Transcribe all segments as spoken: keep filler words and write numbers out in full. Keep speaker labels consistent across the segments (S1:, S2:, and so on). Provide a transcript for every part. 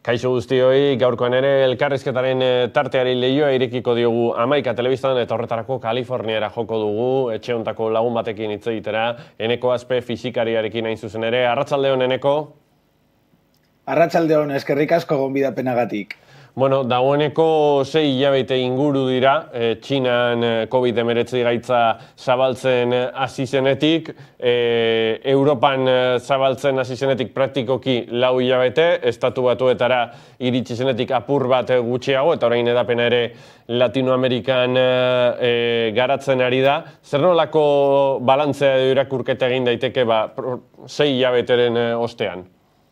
S1: Kaixo guztioi, gaurkoan ere elkarrizketaren tarteari lehioa irekiko diogu Hamaika Telebistan eta horretarako Kaliforniara joko dugu, etxe hontako lagun batekin hitz egitera, Eneko Azpe fisikariarekin hain zuzen ere. Arratsaldeon, Eneko?
S2: Arratsaldeon, eskerrik asko gonbidapenagatik.
S1: Bueno, dagoeneko sei hilabete inguru dira, e, Txinan COVID hemeretzi gaitza zabaltzen hasi zenetik, e, Europan zabaltzen hasi zenetik praktikoki lau hilabete, Estatu Batuetara iritsi zenetik apur bat gutxiago, eta orain edapena ere Latinoamerikan e, garatzen ari da. Zer nolako balantzea edo irakurketa egin daiteke ba, sei hilabeteren ostean?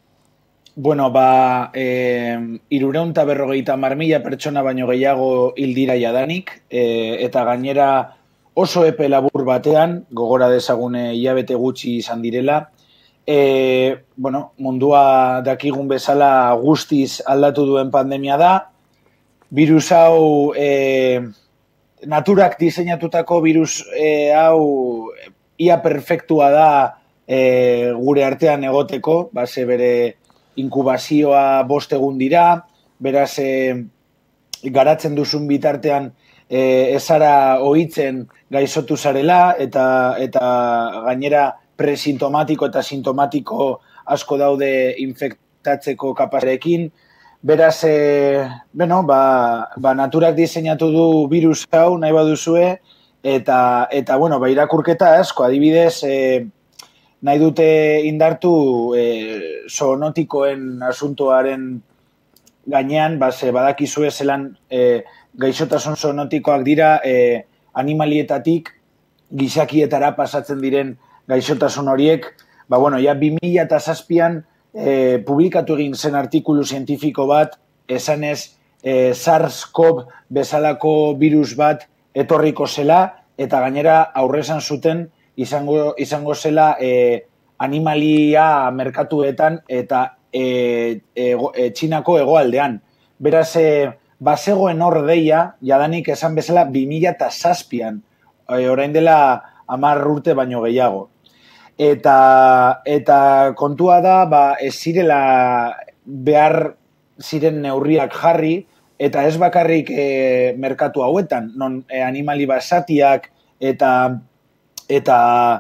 S2: Bueno, ba, e, hirurehun eta berrogeita hamar mila pertsona baino gehiago hil dira jadanik, e, eta gainera oso epe labur batean, gogora dezagune hilabete gutxi izan direla, e, bueno, mundua dakigun bezala guztiz aldatu duen pandemia da, virus hau, e, naturak diseinatutako virus e, hau ia perfektua da e, gure artean egoteko, base bere inkubazioa bost egun dira, beraz e, garatzen duzun bitartean e, ezara ohitzen gaixotu zarela, eta, eta gainera presintomatiko eta sintomatiko asko daude infektatzeko kaparekin. Beraz, e, bueno, ba, ba, naturak diseinatu du virus hau nahi baduzue, eta, eta bueno, ba, irakurketa asko, adibidez, e, nahi dute indartu e, zoonotikoen asuntoaren gainean, base badakizue zelan e, gaixotasun zoonotikoak dira e, animalietatik gizakietara pasatzen diren gaixotasun horiek. Ba, bueno, ja bi mila zazpian e, publikatu egin zen artikulu zientifiko bat, esanez e, SARS-CoV bezalako virus bat etorriko zela, eta gainera aurrezan zuten izango, izango zela e, animalia merkatuetan eta e, e, e, Txinako hegoaldean. Beraz, e, bazegoen hor deia, jadanik esan bezala bi mila zazpian, e, orain dela hamar urte baino gehiago. Eta, eta kontua da, ba, ez zirela behar ziren neurriak jarri, eta ez bakarrik e, merkatu hauetan, non e, animali basatiak eta eta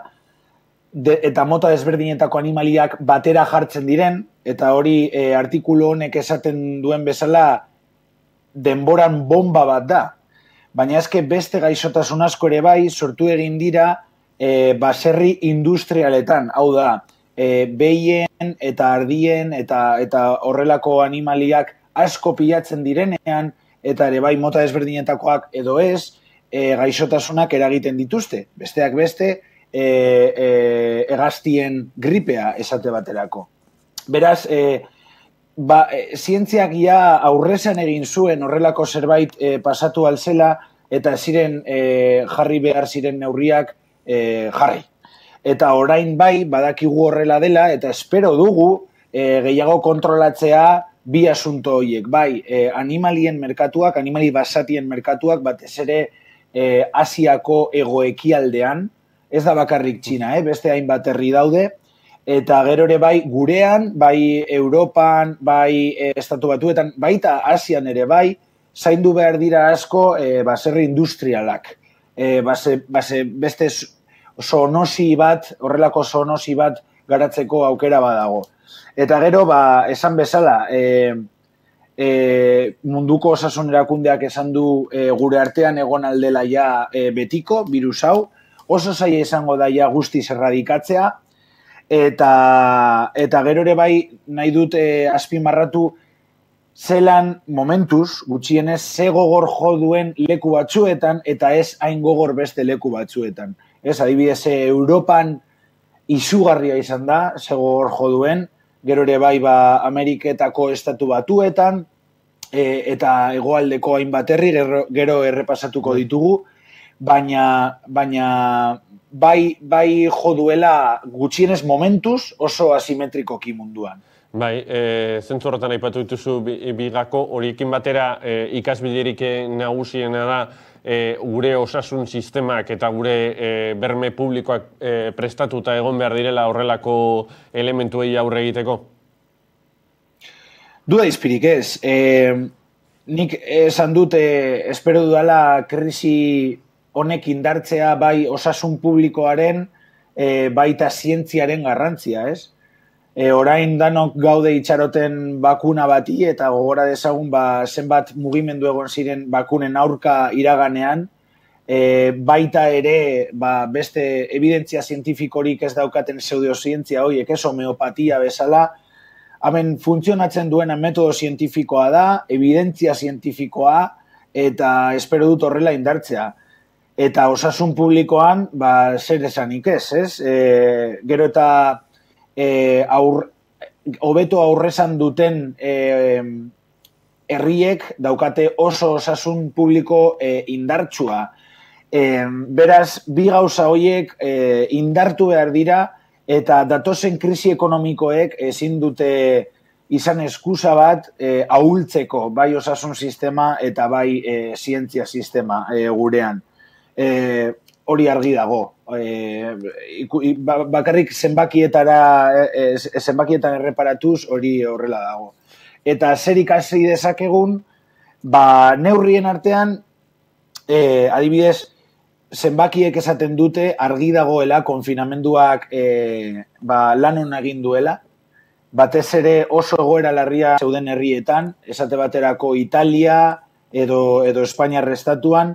S2: de, eta mota desberdinetako animaliak batera jartzen diren, eta hori e, artikulu honek esaten duen bezala denboran bomba bat da. Baina eske beste gaixotasun asko ere bai sortu egin dira e, baserri industrialetan, hau da, e, behien eta ardien eta, eta horrelako animaliak asko pilatzen direnean, eta ere bai mota desberdinetakoak edo ez, E, gaixotasunak eragiten dituzte. Besteak beste, e, e, hegaztien gripea esate baterako. Beraz, e, ba, e, zientziak ja aurrezan egin zuen horrelako zerbait e, pasatu alzela, eta ziren e, jarri behar ziren neurriak e, jarri. Eta orain bai, badakigu horrela dela, eta espero dugu e, gehiago kontrolatzea bi asunto horiek. Bai, e, animalien merkatuak, animali basatien merkatuak, batez ere E, Asiako egoekialdean, ez da bakarrik Txina, eh? Beste hainbat herri daude, eta gero ere bai gurean, bai Europan, bai e, Estatu Batuetan, baita Asian ere bai, zaindu behar dira asko e, baserri industrialak. E, base, base, beste zoonosi bat, horrelako zoonosi bat garatzeko aukera badago. Eta gero, ba, esan bezala, e, E, munduko osasun erakundeak esan du e, gure artean egon aldela ja e, betiko, virus hau, oso zaila izango da ja guztiz erradikatzea, eta, eta gero ere bai nahi dut e, azpimarratu zelan momentuz, gutxienez, ze gogor jo duen leku batzuetan, eta ez hain gogor beste leku batzuetan. Ez, adibidez, Europan izugarria izan da, ze gogor jo duen, gero ere bai ba Ameriketako Estatu Batuetan, e, eta hegoaldeko hainbat herri gero, gero errepasatuko ditugu, baina, baina bai, bai jo duela gutxienez momentuz oso asimetrikoki munduan.
S1: Bai, e, zentzu horretan aipatu dituzu bigako, horiekin batera e, ikasbiderik nagusiena da e, gure osasun sistemak eta gure e, berme publikoak e, prestatuta egon behar direla horrelako elementuei aurre egiteko?
S2: Duda izpirik ez. E, nik esan dute, espero dudala krisi honek indartzea bai osasun publikoaren, e, baita zientziaren garrantzia, ez? E, orain danok gaude itxaroten bakuna bati, eta gogora dezagun ba, zenbat mugimendu egon ziren bakunen aurka iraganean, e, baita ere ba, beste evidentzia zientifikorik ez daukaten pseudozientzia horiek, ez homeopatia bezala, hemen funtzionatzen duena metodo zientifikoa da, evidentzia zientifikoa, eta espero dut horrela indartzea. Eta osasun publikoan, ba, zer esanik ez, ez? E, gero eta e, aur, hobeto aurrezan duten e, herriek daukate oso osasun publiko e, indartsua. E, beraz, bi gauza horiek e, indartu behar dira, eta datozen krisi ekonomikoek ezin dute izan eskusa bat e, ahultzeko bai osasun sistema eta bai e, zientzia sistema e, gurean. E, hori argi dago. E, iku, bakarrik zenbakietara, e, zenbakietan erreparatuz hori horrela dago. Eta zer ikasi dezakegun, ba, neurrien artean, e, adibidez, zenbakiek esaten dute argi dagoela konfinamenduak e, ba, lan hona egin duela. Batez ere oso egoera larria zeuden herrietan, esate baterako Italia edo, edo Espainiar estatuan,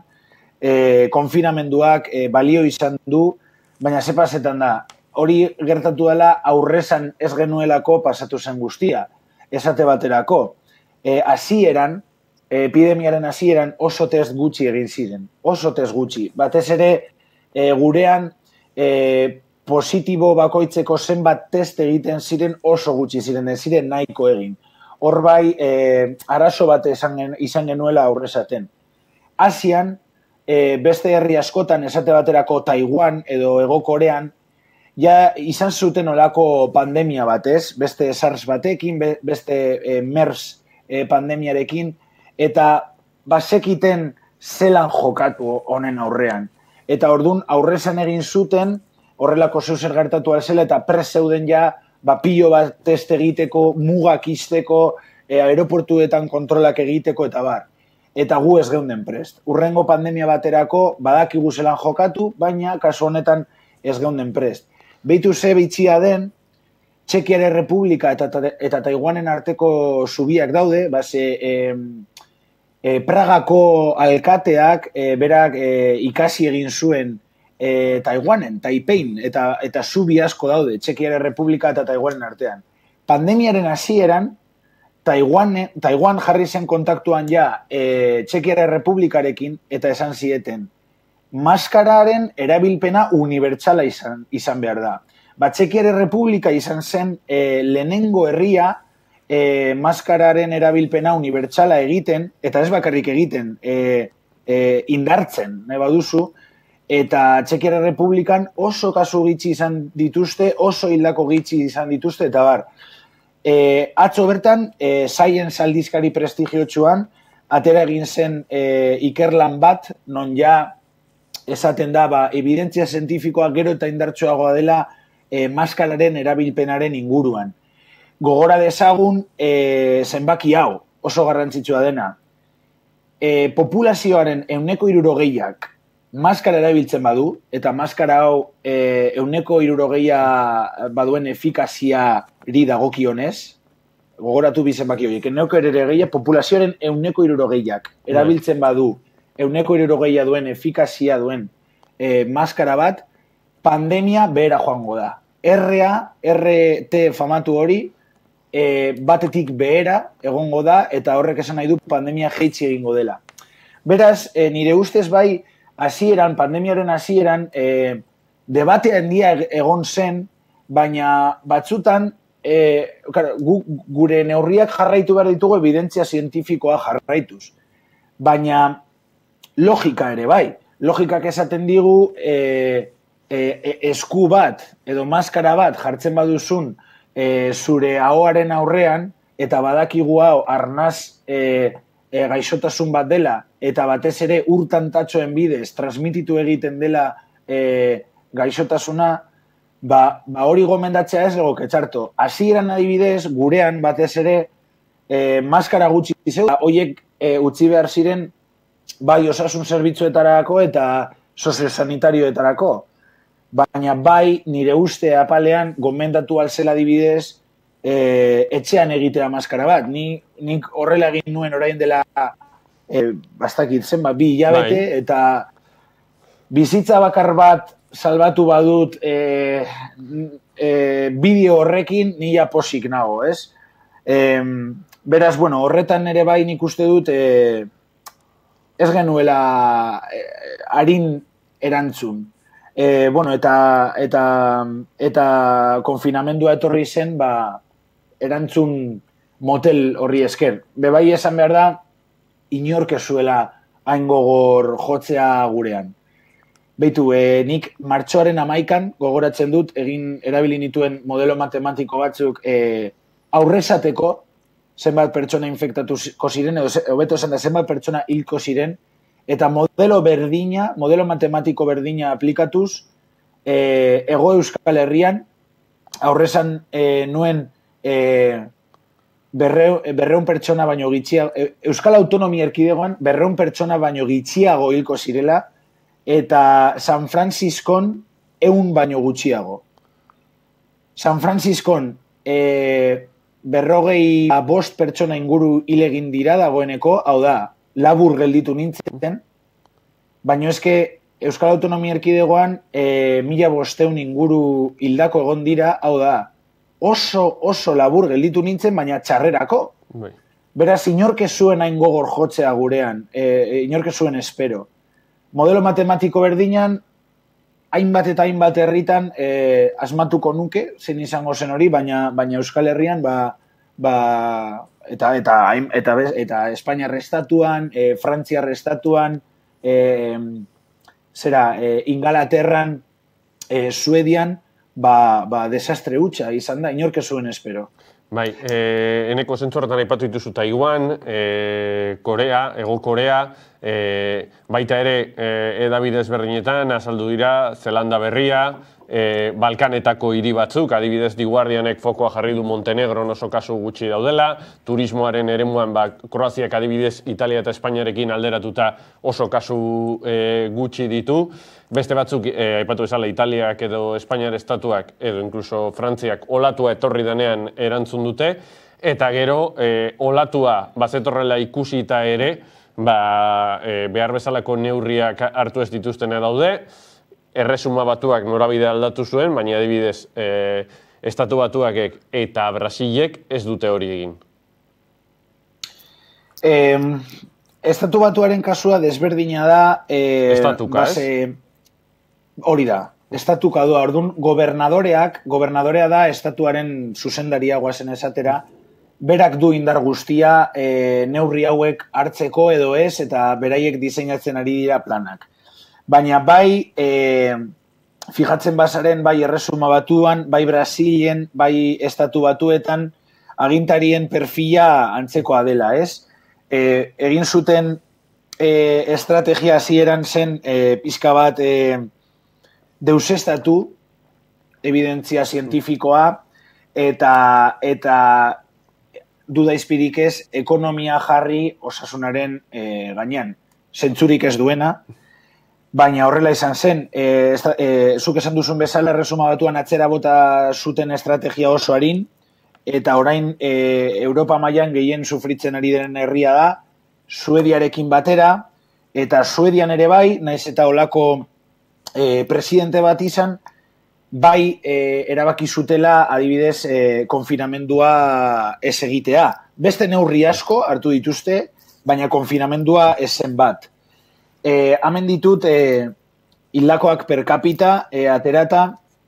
S2: e, konfinamenduak e, balio izan du, baina ze pasetan da, hori gertatu dela aurrezan ez genuelako pasatu zen guztia. Esate baterako, e, hasieran, epidemiaren hasieran oso test gutxi egin ziren, oso test gutxi. Batez ere, e, gurean e, positibo bakoitzeko zenbat test egiten ziren oso gutxi ziren, ez ziren nahiko egin. Hor bai, e, arazo bat izan, izan genuela aurrezaten. Asian, e, beste herri askotan, esate baterako Taiwan edo Hego Korean, ja izan zuten olako pandemia batez, beste SARS batekin, beste e, MERS e, pandemiarekin, eta basekiten zelan jokatu honen aurrean. Eta orduan aurrezan egin zuten, horrelako zeuzer gertatu alzela, eta prez zeuden ja, ba, pilo bat test egiteko, mugak izteko, e, aeroportuetan kontrolak egiteko, eta bar. Eta gu ez geunden prest. Urrengo pandemia baterako, badakigu zelan jokatu, baina kasu honetan ez geunden prest. Beitu ze bitxia den, Txekiar Errepublika eta, eta Taiwanen arteko zubiak daude, base, e, e, Pragako alkateak e, berak e, ikasi egin zuen e, Taiwanen, Taipein, eta, eta zubi asko daude, Txekiar Errepublika eta Taiwanen artean. Pandemiaren hasieran, Taiwan, Taiwan jarri zen kontaktuan ja e, Txekiar Errepublikarekin eta esan zieten, maskararen erabilpena unibertsala izan, izan behar da. Ba, Txekiar Errepublika izan zen e, lehenengo herria e, maskararen erabilpena unibertsala egiten, eta ez bakarrik egiten, e, e, indartzen, nahi baduzu, eta Txekiar Errepublikan oso kasu gitxi izan dituzte, oso hildako gitxi izan dituzte, eta bar. E, atzo bertan, e, Science aldizkari prestigiotsuan, atera egin zen e, ikerlan bat, non ja esaten da, ba, evidentzia zientifikoa gero eta indartsuagoa dela, E, maskararen erabilpenaren inguruan. Gogora dezagun e, zenbaki hau, oso garrantzitsua dena. E, populazioaren ehuneko hirurogeiak maskara erabiltzen badu, eta maskara hau e, ehuneko hirurogeia baduen efikaziari dagokionez, gogoratu bi zenbaki horiek, ehuneko hirurogeia populazioaren ehuneko hirurogeiak erabiltzen badu, ehuneko hirurogeia duen efikazia duen e, maskara bat, pandemia behera joango da. R-a, R T famatu hori, e, batetik behera egongo da, eta horrek esan nahi du pandemia jeitsi egingo dela. Beraz, e, nire ustez bai, hasieran, pandemiaren hasieran, e, debate handia egon zen, baina batzutan, e, gu, gure neurriak jarraitu behar ditugu evidentzia zientifikoa jarraituz. Baina, logika ere bai. Logikak esaten digu, e, E, esku bat edo maskara bat jartzen baduzun e, zure ahoaren aurrean eta badakigu hau arnaz e, e, gaixotasun bat dela eta batez ere urtantatxoen bidez transmititu egiten dela e, gaixotasuna, ba, ba hori gomendatzea ez egoke txarto. Hasieran adibidez, gurean batez ere e, maskara gutxi zeu, hoiek e, utzi behar ziren bai osasun zerbitzuetarako eta soziosanitarioetarako. Baina bai nire uste apalean gomendatu alzela dibidez e, etxean egitea maskara bat. Ni, nik horrela egin nuen orain dela e, bastakit zenba, bi hilabete bai. Eta bizitza bakar bat salbatu badut e, e, bideo horrekin nila posik nago, ez? E, beraz, bueno, horretan ere bai nik uste dut e, ez genuela e, harin erantzun. E, bueno, eta, eta, eta konfinamendua etorri zen, ba, erantzun motel horri esker. Bebai esan behar da, inork ez zuela hain gogor jotzea gurean. Beitu, e, nik martxoaren amaikan gogoratzen dut, egin erabili nituen modelo matematiko batzuk e, aurrezateko, zenbat pertsona infektatuko ziren, edo hobeto esan da zenbat pertsona hilko ziren, eta modelo berdina, modelo matematiko berdina aplikatuz, e, Ego Euskal Herrian, aurrezan e, nuen e, berreun, berreun pertsona baino gitxiago, e, Euskal Autonomia Erkidegoan berreun pertsona baino gitxiago hilko zirela, eta San Franciscon eun baino gutxiago. San Franciscon e, berrogei bost pertsona inguru hil egin dira dagoeneko, hau da, labur gelditu nintzen, baina eske Euskal Autonomia Erkidegoan e, mila bosteun inguru hildako egon dira, hau da, oso, oso labur gelditu nintzen, baina txarrerako. Bai. Beraz, inork ez zuen hain gogor jotzea gurean, e, inork ez zuen espero. Modelo matematiko berdinan, hainbat eta hainbat herritan e, asmatuko nuke, zein izango zen hori, baina, baina Euskal Herrian, ba, ba Eta, eta, eta, eta Espainiar estatuan, e, Frantziar estatuan, e, zera, e, Ingalaterran, e, Suedian, ba, ba, desastre hutsa izan da, inork ez zuen espero.
S1: Bai, e, eneko zentzu horretan aipatu dituzu Taiwan, e, Korea, Ego Korea, e, baita ere e, edabide ezberdinetan azaldu dira, Zelanda Berria, E, Balkanetako hiri batzuk, adibidez The Guardianek fokoa jarri du Montenegron oso kasu gutxi daudela, turismoaren eremuan ba, Kroaziak adibidez Italia eta Espainiarekin alderatuta oso kasu e, gutxi ditu, beste batzuk, e, aipatu bezala Italiak edo Espainiar estatuak edo inkluso Frantziak olatua etorri denean erantzun dute, eta gero e, olatua bazetorrela ikusita ere, ba, e, behar bezalako neurriak hartu ez dituztena daude, Erresuma Batuak norabide aldatu zuen, baina adibidez e, Estatu Batuakek eta Brasilek ez dute hori egin.
S2: E, Estatu Batuaren kasua desberdina da... E,
S1: Estatuka, base,
S2: ez? Hori da. Estatuka du, orduan, gobernadoreak, gobernadorea da estatuaren zuzendaria guazen esatera, berak du indar guztia e, neurri hauek hartzeko edo ez, eta beraiek diseinatzen ari dira planak. Baina bai, e, fijatzen bazaren, bai Erresuma Batuan, bai Brasilen, bai Estatu Batuetan, agintarien perfila antzekoa dela, ez? E, egin zuten e, estrategia hasieran zen e, pizka bat e, deusestatu, evidentzia zientifikoa, eta, eta duda izpirik ez, ekonomia jarri osasunaren e, gainean. Zentzurik ez duena, baina horrela izan zen, e, esta, e, zuk esan duzun bezala Erresuma Batuan atzera bota zuten estrategia oso harin, eta orain e, Europa mailan gehien sufritzen ari den herria da, Suediarekin batera, eta Suedian ere bai, naiz eta olako e, presidente bat izan, bai e, erabaki zutela adibidez e, konfinamendua ez egitea. Beste neurri asko hartu dituzte, baina konfinamendua ez zen bat. E, hemen ditut e, hildakoak per capita e, aterata,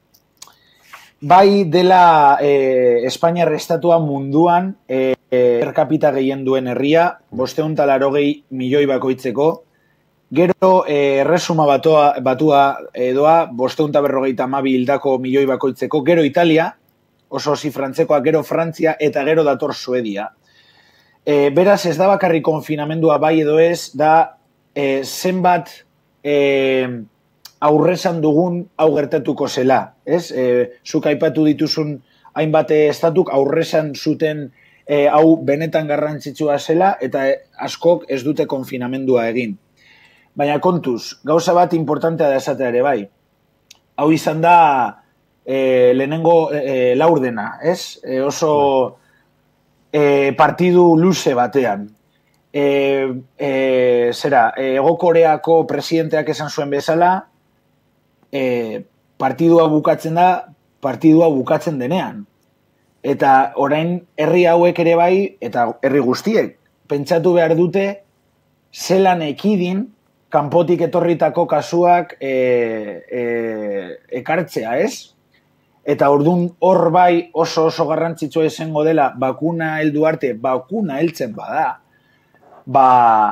S2: bai dela e, Espainiar estatua munduan e, per capita gehien duen herria, bosteun eta laurogei milioi bakoitzeko, gero e, Erresuma batua, batua edoa, bosteun eta berrogeita hamabi hildako milioi bakoitzeko, gero Italia, oso zifrantzekoa, gero Frantzia eta gero dator Suedia. E, beraz ez da bakarrik konfinamendua bai edo ez, da E, zenbat e, aurrezan dugun hau gertatuko zela, ez? E, zuk aipatu dituzun hainbat estatuk aurrezan zuten e, hau benetan garrantzitsua zela eta askok ez dute konfinamendua egin. Baina kontuz, gauza bat importantea da esatea ere bai. Hau izan da e, lehenengo e, laurdena, ez? E, oso e, partidu luze batean. E, e, zera, Hego Koreako presidenteak esan zuen bezala, e, partidua bukatzen da, partidua bukatzen denean. Eta orain herri hauek ere bai, eta herri guztiek, pentsatu behar dute zelan ekidin kanpotik etorritako kasuak e, e, ekartzea, ez? Eta ordun hor bai oso oso garrantzitsua izango dela bakuna heldu arte, bakuna heltzen bada, ba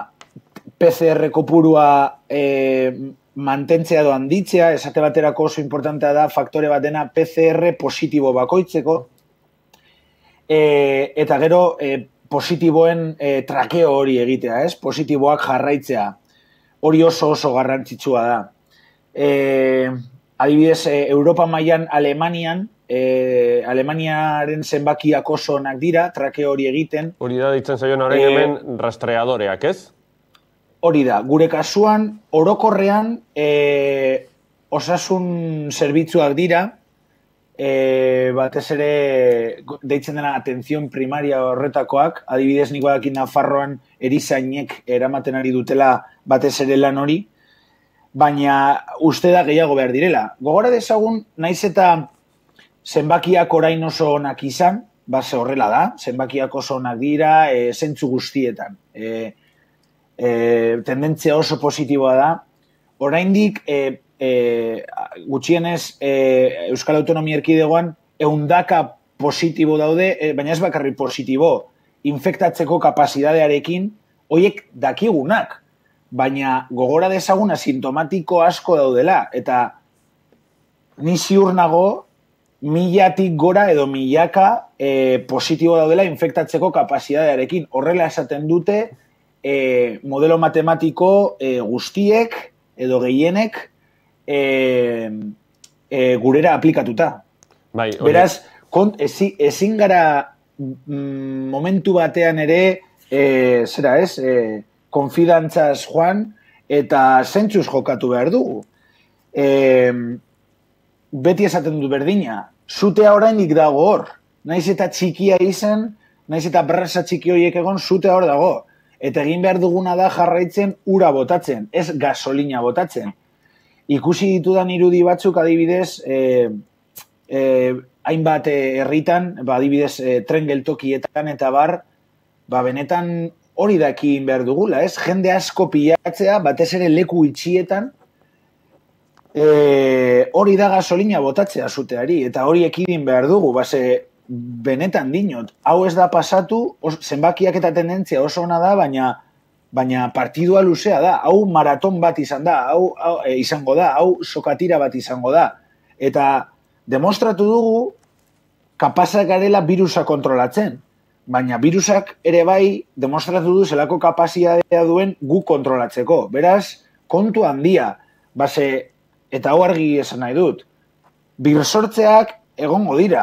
S2: P C R kopurua e, mantentzea edo handitzea, esate baterako oso importantea da faktore bat dena P C R positibo bakoitzeko, e, eta gero e, positiboen e, trakeo hori egitea, ez? Positiboak jarraitzea. Hori oso oso garrantzitsua da. E, adibidez, e, Europa mailan Alemanian, e, Alemaniaren zenbakiak oso onak dira, trake hori egiten.
S1: Hori da ditzen zaion orain e, hemen rastreadoreak, ez?
S2: Hori da, gure kasuan, orokorrean e, osasun zerbitzuak dira, e, batez ere deitzen dena atención primaria horretakoak, adibidez nik badakin Nafarroan erizainek eramaten ari dutela batez ere lan hori, baina uste da gehiago behar direla. Gogora dezagun, naiz eta zenbakiak orain oso onak izan, base horrela da, zenbakiak oso onak dira, e, zentzu guztietan. E, e, tendentzia oso positiboa da. Oraindik, e, e, gutxienez, e, Euskal Autonomia Erkidegoan, ehundaka positibo daude, e, baina ez bakarrik positibo, infektatzeko kapasitatearekin, hoiek dakigunak, baina gogora dezagun asintomatiko asko daudela, eta ni ziur nago milatik gora edo milaka e, positibo daudela infektatzeko kapasitatearekin. Horrela esaten dute e, modelo matematiko e, guztiek edo gehienek e, e, gurera aplikatuta.
S1: Bai,
S2: beraz, kont, ezi, ezin gara mm, momentu batean ere e, zera ez, e, konfidantzaz joan eta zentzuz jokatu behar dugu. E, beti esaten dut berdina, zutea orainik dago hor. Naiz eta txikia izan, naiz eta brasa txiki horiek egon, zutea hor dago. Eta egin behar duguna da jarraitzen ura botatzen, ez gasolina botatzen. Ikusi ditudan irudi batzuk adibidez, e, e, hainbat herritan, ba, adibidez e, tren geltokietan eta bar, ba, benetan hori dakin behar dugula, ez? Jende asko pilatzea, batez ere leku itxietan, e, hori da gasolina botatzea zuteari, eta hori ekidin behar dugu, base, benetan dinot. Hau ez da pasatu, os, zenbakiak eta tendentzia oso ona da, baina, baina partidua luzea da, hau maraton bat izan da, hau, hau e, izango da, hau sokatira bat izango da. Eta demostratu dugu, kapazak garela virusa kontrolatzen. Baina virusak ere bai demostratu du zelako kapazitatea duen gu kontrolatzeko. Beraz, kontu handia, base, eta hau argi esan nahi dut, birsortzeak egongo dira.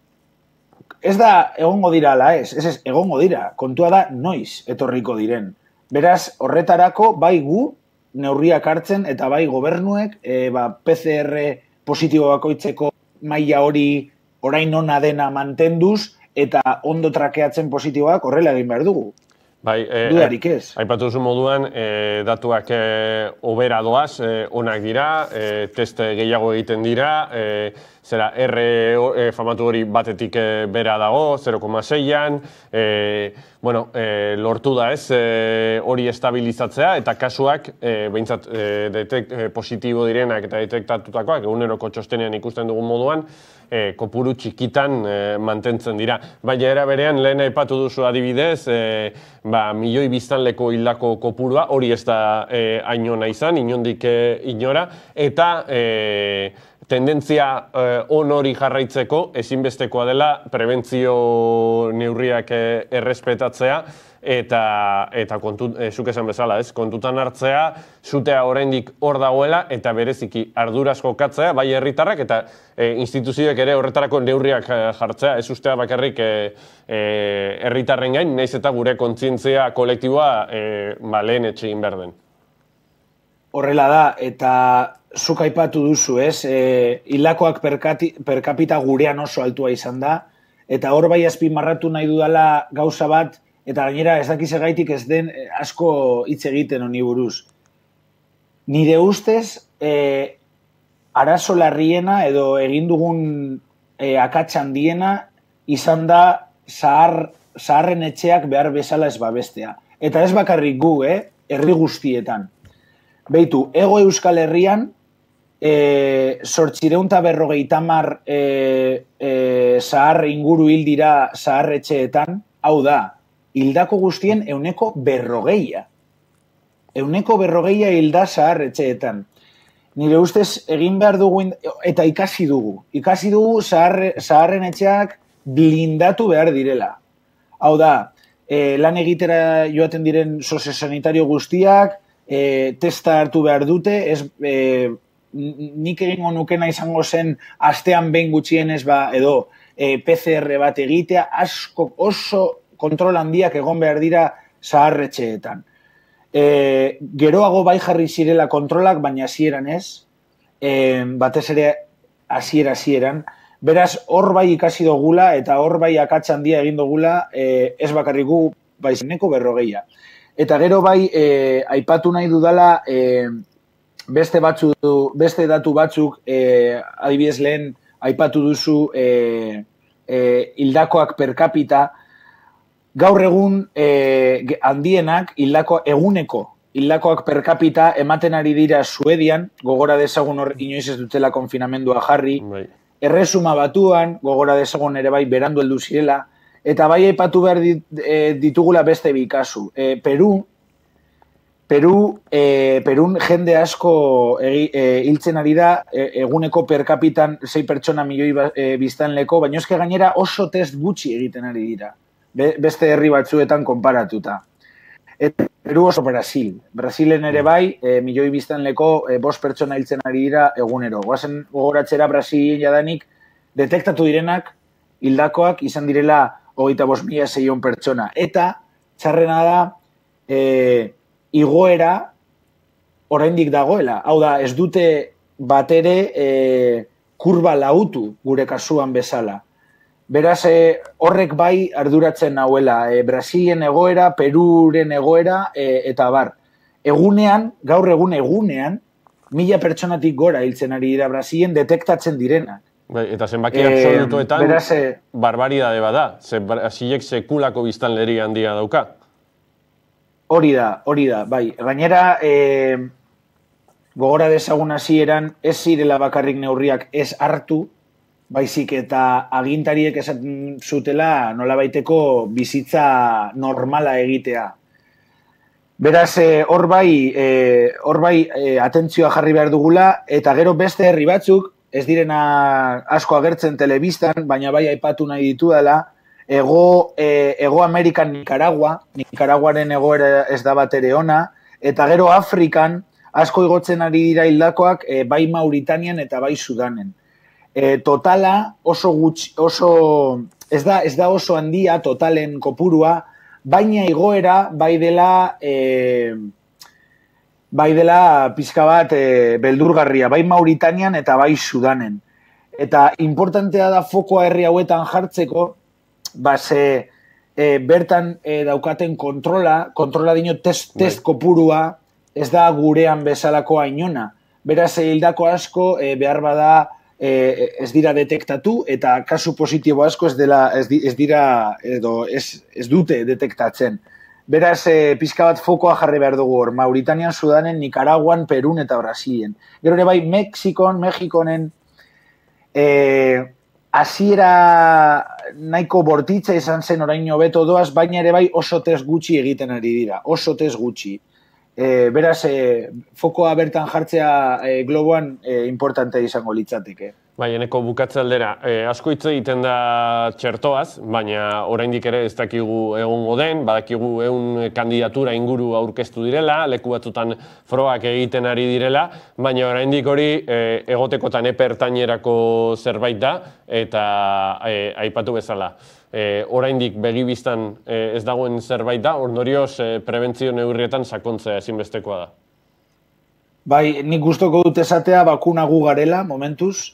S2: Ez da egongo dira ala ez, ez ez, egongo dira. Kontua da noiz etorriko diren. Beraz, horretarako bai gu neurriak hartzen eta bai gobernuek e, ba, P C R positibo bakoitzeko maila hori orain ona dena mantenduz, eta ondo trakeatzen positiboak horrela egin behar dugu.
S1: Bai, e,
S2: dudarik ez.
S1: Aipatu duzu moduan, e, datuak e, obera doaz, e, onak dira, e, teste gehiago egiten dira, e, zera R e, famatu hori batetik e, bera dago, zero koma seian, e, bueno, e, lortu da ez, e, hori estabilizatzea, eta kasuak, e, behintzat, e, detek, e, positibo direnak eta detektatutakoak, eguneroko txostenean ikusten dugun moduan, e, kopuru txikitan e, mantentzen dira. Baina era berean, lehen aipatu duzu adibidez, e, ba, milioi biztanleko hildako kopurua, hori ez da e, hainona izan, inondik e, inora, eta e, tendentzia eh, on hori jarraitzeko ezinbestekoa dela prebentzio neurriak eh, errespetatzea eta, eta kontu, e, zuk esan bezala, ez? Kontutan hartzea, zutea oraindik hor dagoela, eta bereziki arduraz jokatzea, bai herritarrak eta e, instituzioek ere horretarako neurriak jartzea, ez ustea bakarrik e, e, herritarren gain, naiz eta gure kontzientzia kolektiboa e, ba, lehen etxein behar den.
S2: Horrela da, eta zuk aipatu duzu, ez? E, hilakoak per capita gurean oso altua izan da, eta hor bai azpimarratu nahi dudala gauza bat, eta gainera ez dakize gaitik ez den asko hitz egiten honi buruz. Nire ustez, e, arazo larriena edo egin dugun e, akats handiena izan da zahar, zaharren etxeak behar bezala ez babestea. Eta ez bakarrik gu, eh? Herri guztietan. Beitu, ego Euskal Herrian, e, zortzireun eta berrogeita hamar e, e, zahar inguru hil dira zaharretxeetan, hau da, hildako guztien euneko berrogeia. Euneko berrogeia hilda zaharretxeetan. Nire ustez egin behar dugu, eta ikasi dugu. Ikasi dugu zahar, zaharren etxeak blindatu behar direla. Hau da, e, lan egitera joaten diren soziosanitario guztiak, E, testa hartu behar dute, ez, e, nik egingo nukena izango zen astean behin gutxienez ba, edo e, P C R bat egitea, asko oso kontrol handiak egon behar dira zaharretxeetan. E, geroago bai jarri zirela kontrolak, baina hasieran ez, e, batez ere hasiera hasieran, beraz hor bai ikasi dugula eta hor bai akats handia egin dugula, e, ez bakarriku baizeneko berrogeia. Eta gero bai, e, aipatu nahi dudala, e, beste, batzu, beste datu batzuk, e, adibidez lehen, aipatu duzu e, e, hildakoak per capita, gaur egun e, handienak hildako eguneko hildakoak per capita ematen ari dira Suedian, gogora dezagun hor inoiz ez dutela konfinamendua jarri, bai. Erresuma Batuan, gogora dezagun ere bai berandu heldu zirela, eta bai aipatu behar ditugula beste bi kasu. E, Peru, Peru, e, Perun jende asko hiltzen e, ari da, e, eguneko per capitan sei pertsona milioi e, biztanleko, baina eske gainera oso test gutxi egiten ari dira, be, beste herri batzuetan konparatuta. Eta Peru oso Brasil. Brasilen ere bai, e, milioi biztanleko e, bost pertsona hiltzen ari dira egunero. Goazen gogoratzera Brasilien jadanik detektatu direnak, hildakoak izan direla hogeita bost mila seiehun pertsona. Eta, txarrena da, e, igoera oraindik dagoela. Hau da, ez dute bat ere e, kurba lautu gure kasuan bezala. Beraz, e, horrek bai arduratzen nahuela. E, Brasilien egoera, Peruren egoera, e, eta bar. Egunean, gaur egun egunean, mila pertsonatik gora hiltzen ari dira Brasilien detektatzen direnak.
S1: Bai, eta zenbaki absolutoetan eh, barbaridade bada, ze Brasilek sekulako biztanleri handia dauka.
S2: Hori da, hori da, bai. Gainera, e, gogora dezagun hasieran ez zirela bakarrik neurriak ez hartu, baizik eta agintariek esaten zutela nolabaiteko bizitza normala egitea. Beraz, hor e, bai, e, hor bai e, atentzioa jarri behar dugula, eta gero beste herri batzuk, ez direna asko agertzen telebistan, baina bai aipatu nahi ditu dela, ego, e, ego Amerikan Nicaragua, Nicaraguaren egoera ez da bat ere ona, eta gero Afrikan asko igotzen ari dira hildakoak e, bai Mauritanian eta bai Sudanen. E, totala oso gutxi, oso, ez da, ez da oso handia totalen kopurua, baina igoera bai dela... E, bai dela pizka bat e, beldurgarria, bai Mauritanian eta bai Sudanen. Eta importantea da fokoa herri hauetan jartzeko, ba ze e, bertan e, daukaten kontrola, kontrola dino test, test kopurua, ez da gurean bezalako ainona. Beraz, hildako asko e, behar bada e, ez dira detektatu eta kasu positibo asko ez, dela, ez, di, ez dira edo ez, ez dute detektatzen. Beraz, e, pizka bat fokoa jarri behar dugu hor, Mauritanian, Sudanen, Nicaraguan, Perun eta Brasilen. Gero ere bai, Mexikon, Mexikonen, e, hasiera nahiko bortitza izan zen oraino beto doaz, baina ere bai oso test gutxi egiten ari dira, oso test gutxi. E, beraz, e, fokoa bertan jartzea e, globoan e, importante izango litzateke.
S1: Bai, eneko bukatze aldera, eh, asko hitz egiten da txertoaz, baina oraindik ere ez dakigu egongo den, badakigu ehun kandidatura inguru aurkeztu direla, leku batzutan frogak egiten ari direla, baina oraindik hori eh, egotekotan epe ertainerako zerbait da, eta eh, aipatu bezala. Eh, oraindik begibistan eh, ez dagoen zerbait da, ondorioz eh, prebentzio neurrietan sakontzea ezinbestekoa da.
S2: Bai, nik gustoko dut esatea bakuna gu garela, momentuz.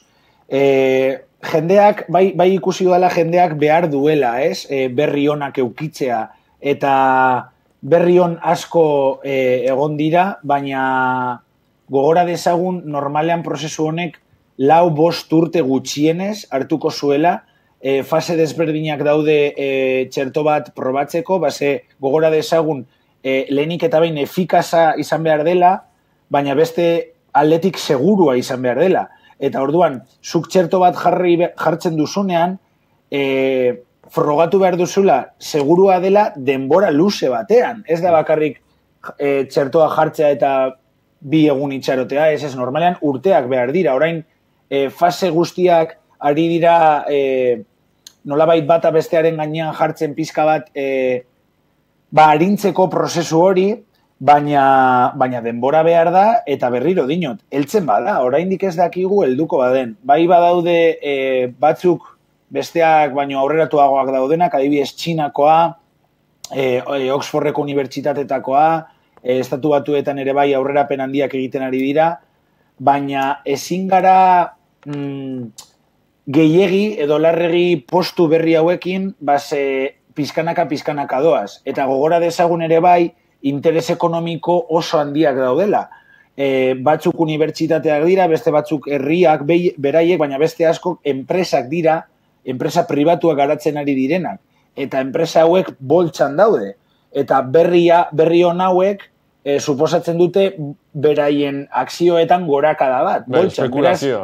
S2: E, jendeak, bai, bai ikusi dela jendeak behar duela, ez? E, berri onak eukitzea, eta berri on asko e, egon dira, baina gogora dezagun normalean prozesu honek lau bost urte gutxienez hartuko zuela, e, fase desberdinak daude e, txerto bat probatzeko, base gogora dezagun e, lehenik eta behin efikaza izan behar dela, baina beste aldetik segurua izan behar dela. Eta orduan, zuk txerto bat jarri, jartzen duzunean, e, frogatu behar duzula segurua dela denbora luze batean. Ez da bakarrik e, txertoa jartzea eta bi egun itxarotea, ez ez normalean urteak behar dira. Orain, e, fase guztiak ari dira e, nolabait bata bestearen gainean jartzen pizka bat e, ba, arintzeko prozesu hori, Baina, baina denbora behar da, eta berriro dinot, heltzen bada, oraindik ez dakigu helduko baden. Bai badaude e, batzuk besteak baino aurreratuagoak daudenak, adibidez Txinakoa, e, Oxfordeko unibertsitatetakoa, e, Estatu Batuetan ere bai aurrerapen handiak egiten ari dira, baina ezin gara mm, gehiegi edo larregi postu berri hauekin, base pizkanaka pizkanaka doaz. Eta gogora dezagun ere bai, interes ekonomiko oso handiak daudela. E, batzuk unibertsitateak dira, beste batzuk herriak, be, beraiek, baina beste asko enpresak dira, enpresa pribatuak garatzen ari direnak. Eta enpresa hauek boltsan daude. Eta berria, berri hon hauek, e, suposatzen dute beraien akzioetan gorakada bat.
S1: Be, espekulazioa.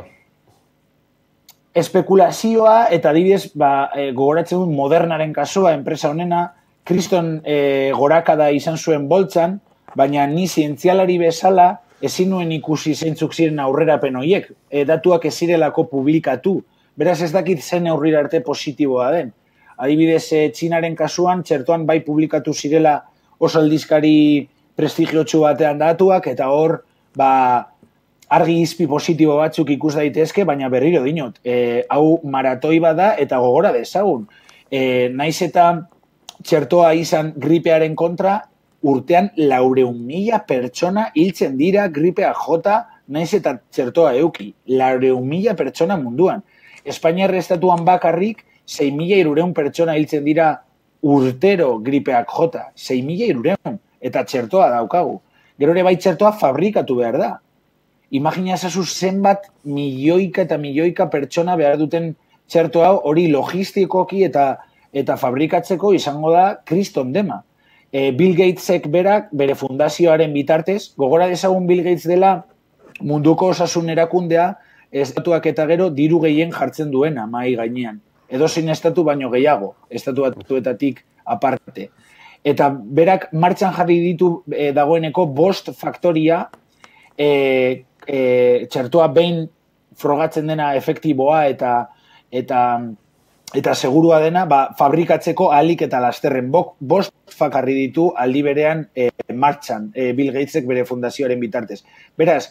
S2: Espekulazioa, eta adibidez, ba, e, gogoratzen dut Modernaren kasua, enpresa honena, kriston e, gorakada izan zuen boltzan, baina ni zientzialari bezala ezin nuen ikusi zeintzuk ziren aurrerapen horiek, e, datuak ez zirelako publikatu. Beraz ez dakit zen aurrera arte positiboa den. Adibidez, e, Txinaren kasuan, txertoan bai publikatu zirela oso aldizkari prestigiotsu batean datuak, eta hor, ba, argi izpi positibo batzuk ikus daitezke, baina berriro dinot. E, hau maratoi bada eta gogora dezagun. E, naiz eta txertoa izan gripearen kontra, urtean laureun mila pertsona hiltzen dira gripea jota, naiz eta txertoa euki. Laureun mila pertsona munduan. Espainiar estatuan bakarrik, sei mila hirureun pertsona hiltzen dira urtero gripeak jota. sei mila hirureun. Eta txertoa daukagu. Gero ere bai txertoa fabrikatu behar da. Imagina ezazu zenbat milioika eta milioika pertsona behar duten txertoa hori logistikoki eta eta fabrikatzeko izango da kriston dema. E, Bill Gatesek berak, bere fundazioaren bitartez, gogora dezagun Bill Gates dela munduko osasun erakundea, estatuak eta gero diru gehien jartzen duena mahai gainean. Edozein estatu baino gehiago, estatu batuetatik aparte. Eta berak martxan jarri ditu e, dagoeneko bost faktoria, e, e, txertoa behin frogatzen dena efektiboa eta eta eta segurua dena, ba, fabrikatzeko ahalik eta lasterren bok, bost fakarri ditu aldi berean e, martxan, e, Bill Gatesek bere fundazioaren bitartez. Beraz,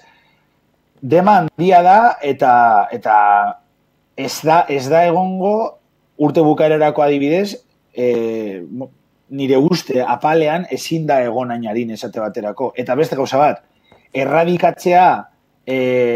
S2: dema handia da, eta, eta ez, da, ez da egongo urte bukaerarako adibidez, e, nire uste apalean ezin da egon ainarin esate baterako. Eta beste gauza bat, erradikatzea e,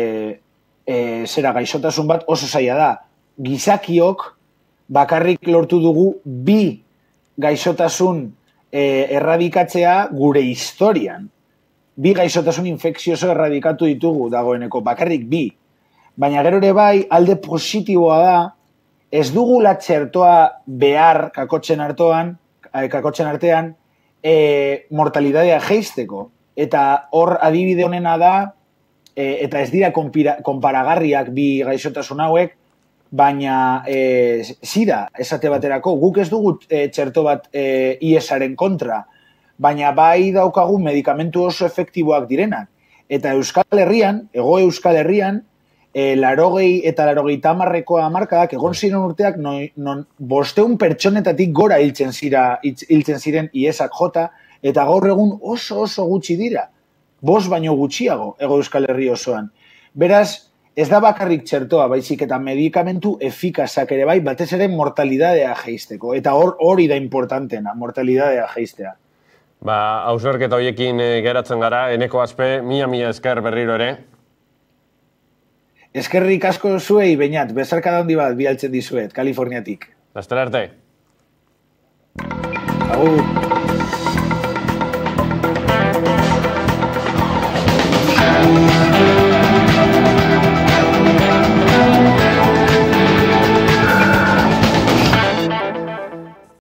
S2: e, zera gaixotasun bat oso zaila da. Gizakiok, bakarrik lortu dugu bi gaixotasun e, erradikatzea gure historian. Bi gaixotasun infekzioso erradikatu ditugu dagoeneko, bakarrik bi. Baina gero ere bai, alde positiboa da, ez dugula txertoa behar kakotzen artean, kakotzen artean, e, mortalidadea jeisteko. Eta hor adibide honena da, e, eta ez dira konpira, konparagarriak bi gaixotasun hauek, baina e, zira, esate baterako, guk ez dugu e, txerto bat e, I E S-aren kontra, baina bai daukagu medikamentu oso efektiboak direnak. Eta Euskal Herrian, Hego Euskal Herrian, e, larogei eta larogei tamarreko amarkadak, egon ziren urteak, non, non bosteun pertsonetatik gora hiltzen, zira, hiltzen ziren iesak jota, eta gaur egun oso oso gutxi dira. Bost baino gutxiago, ego Euskal Herri osoan. Beraz, ez da bakarrik txertoa, baizik eta medikamentu efikazak ere bai, batez ere mortalidadea jaisteko. Eta hor hori da importantena, mortalidadea jaistea.
S1: Ba, hausnarketa horiekin geratzen gara, Eneko Aspe, mila mila esker berriro ere.
S2: Eskerrik asko zuei, Beñat, bezarkada handi bat bialtzen dizuet, Kaliforniatik.
S1: Laster arte.
S2: Agur.